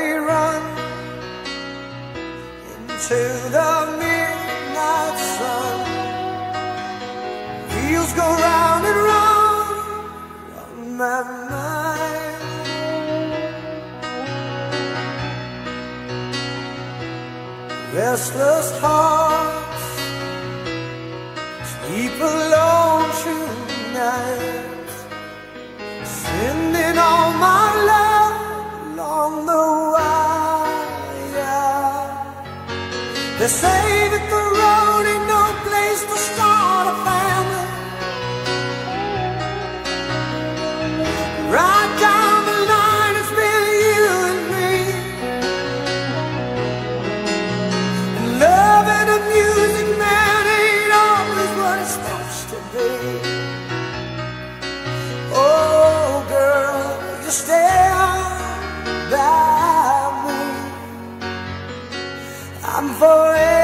we run into the midnight sun. Wheels go round and round on my mind. Restless hearts sleep alone tonight, sending all my love along the wire. They say that the road ain't no place to start a family. Right down the line, it's been you and me, and love and the music, man, ain't always what it's supposed to be. Oh girl, you stand by me, I'm forever